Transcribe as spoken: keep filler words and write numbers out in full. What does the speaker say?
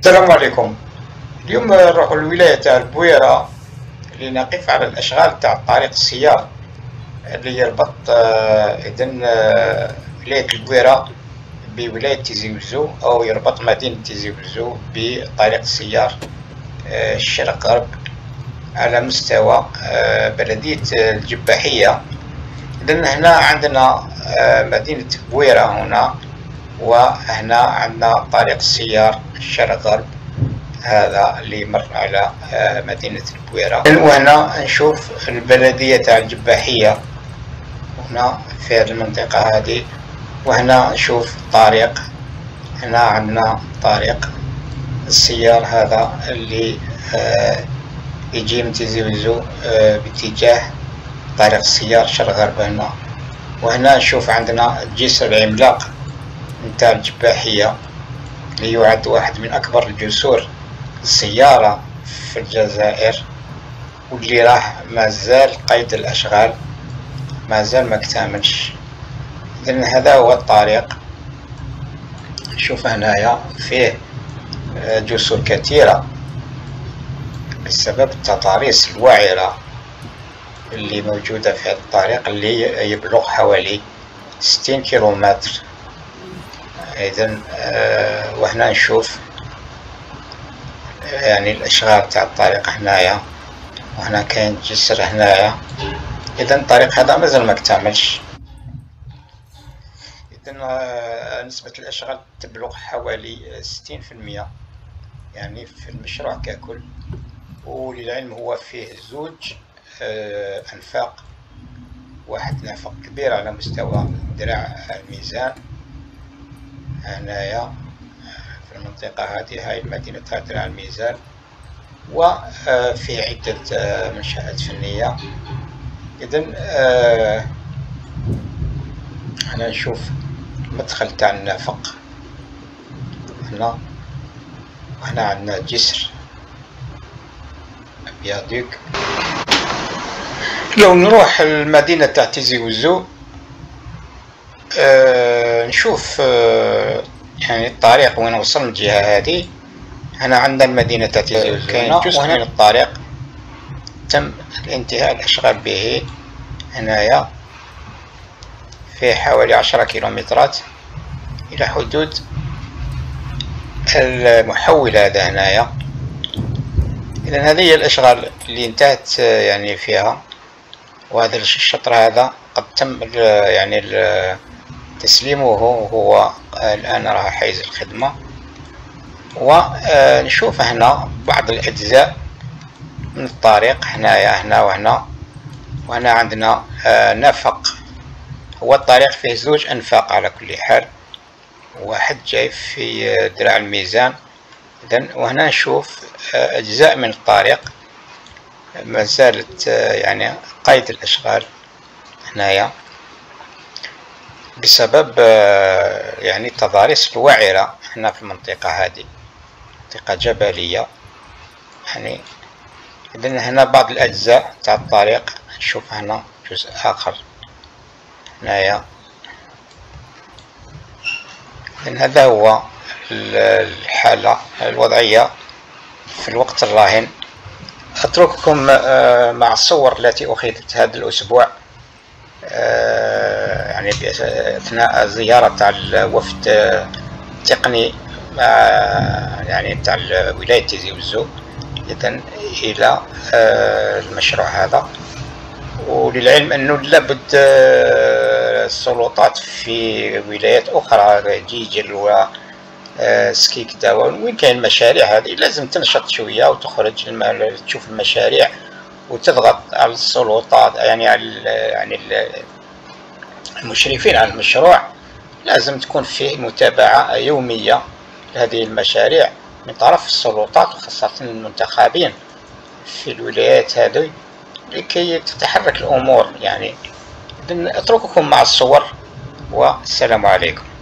السلام عليكم. اليوم نروح للولاية تاع البويرة لنقف على الأشغال تاع طريق السيار اللي يربط إذن ولاية البويرة بولاية تيزي وزو، أو يربط مدينة تيزي وزو بطريق السيار الشرق غرب على مستوى بلدية الجباحية. إذن هنا عندنا مدينة بويرة هنا، وهنا عندنا طريق السيار الشرق غرب هذا اللي يمر على مدينة البويرة. وهنا نشوف البلدية تاع الجباحية هنا في هذه المنطقة هذه، وهنا نشوف طريق، هنا عندنا طريق السيار هذا اللي يجي من تيزي وزو باتجاه طريق السيار الشرق غرب هنا. وهنا نشوف عندنا الجسر العملاق نتاع الجباحية اللي يعد واحد من أكبر الجسور السيارة في الجزائر، واللي راح مازال قيد الأشغال مازال ما اكتملش. إذن هذا هو الطريق. نشوف هنايا فيه جسور كثيرة بسبب التضاريس الوعرة اللي موجودة في هذا الطريق اللي يبلغ حوالي ستين كيلومتر. إذن آه وهنا نشوف يعني الأشغال تاع الطريق هنايا، وهنا كاين جسر هنايا. إذن الطريق هذا مازال ما اكتملش. إذن آه نسبة الأشغال تبلغ حوالي ستين في المية يعني في المشروع ككل. وللعلم هو فيه زوج آه أنفاق، واحد نفق كبير على مستوى ذراع الميزان هنايا في المنطقة هذه، هاي المدينة تاع ذراع الميزان، وفي عدة منشآت فنية. إذن هنا نشوف المدخل تاع النفق هنا، وهنا عندنا جسر بيادوك. لو نروح المدينة تاع تيزي وزو أه نشوف أه يعني الطريق وين وصل من الجهة هذه. هنا عندنا المدينة تاع تيزي وزو، كاين جزء من الطريق تم الانتهاء الأشغال به هنايا، في حوالي عشرة كيلومترات إلى حدود المحول هذا هنايا. إذن هذه هي الأشغال اللي انتهت يعني فيها، وهذا الشطر هذا قد تم يعني تسليمه، وهو الآن راه حيز الخدمة. ونشوف هنا بعض الأجزاء من الطريق هنايا، هنا وهنا. وهنا عندنا نفق، هو الطريق فيه زوج أنفاق على كل حال، واحد جاي في ذراع الميزان. إذن وهنا نشوف أجزاء من الطريق ما زالت يعني قيد الأشغال هنايا بسبب يعني التضاريس الوعرة هنا في المنطقة هذه، منطقة جبلية يعني. إذن هنا بعض الأجزاء تاع الطريق، نشوف هنا جزء آخر هنايا. إذن هذا هو الحالة الوضعية في الوقت الراهن. أترككم مع الصور التي أخذت هذا الأسبوع يعني أثناء زيارة تاع الوفد التقني يعني تاع ولاية تيزي وزو إذن إلى المشروع هذا. وللعلم أنه لابد السلطات في ولايات أخرى جيجل و سكيك داون وين كاين المشاريع هذه لازم تنشط شوية وتخرج تشوف المشاريع وتضغط على السلطات، يعني على يعني المشرفين على المشروع. لازم تكون فيه متابعة يومية لهذه المشاريع من طرف السلطات، وخاصة المنتخبين في الولايات هذه، لكي تتحرك الأمور يعني. إذن أترككم مع الصور، والسلام عليكم.